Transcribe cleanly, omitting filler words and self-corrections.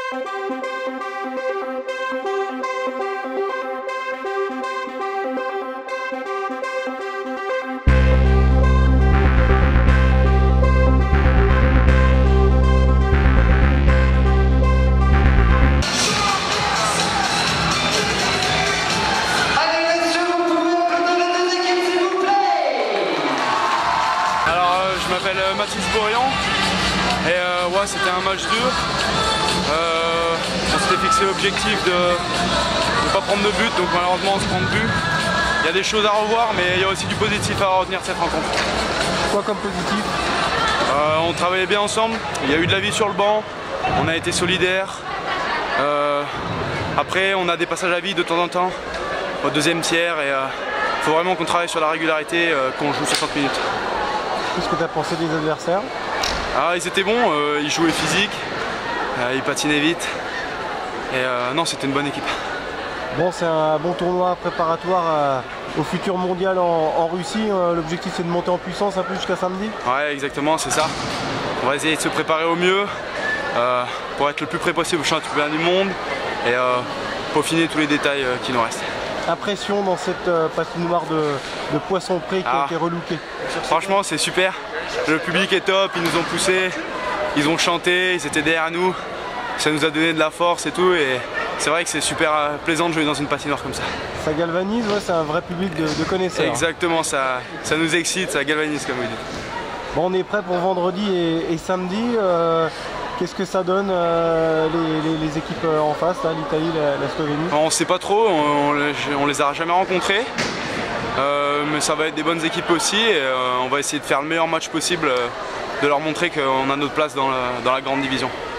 Je m'appelle Mathis Bourrian et ouais, c'était un match dur. On s'était fixé l'objectif de ne pas prendre de but, donc malheureusement on se prend de but. Il y a des choses à revoir, mais il y a aussi du positif à retenir de cette rencontre. Quoi comme positif? On travaillait bien ensemble, il y a eu de la vie sur le banc, on a été solidaires. Après on a des passages à vide de temps en temps au deuxième tiers et il faut vraiment qu'on travaille sur la régularité, qu'on joue 60 minutes. Qu'est-ce que tu as pensé des adversaires? Ah, ils étaient bons, ils jouaient physique, ils patinaient vite et non, c'était une bonne équipe. Bon, c'est un bon tournoi préparatoire au futur mondial en Russie. L'objectif c'est de monter en puissance un peu jusqu'à samedi? Ouais, exactement, c'est ça. On va essayer de se préparer au mieux pour être le plus près possible au championnat du monde et peaufiner tous les détails qui nous restent. Impression dans cette patinoire de poisson près qui a été relookée? Franchement, c'est super. Le public est top, ils nous ont poussés, ils ont chanté, ils étaient derrière nous. Ça nous a donné de la force et tout. Et c'est vrai que c'est super plaisant de jouer dans une patinoire comme ça. Ça galvanise, ouais, c'est un vrai public de connaisseurs. Exactement, ça nous excite, ça galvanise comme vous dites. Bon, on est prêt pour vendredi et samedi. Qu'est-ce que ça donne les équipes en face, l'Italie, la Slovénie? On ne sait pas trop, on les a jamais rencontrés. Mais ça va être des bonnes équipes aussi et on va essayer de faire le meilleur match possible, de leur montrer qu'on a notre place dans la grande division.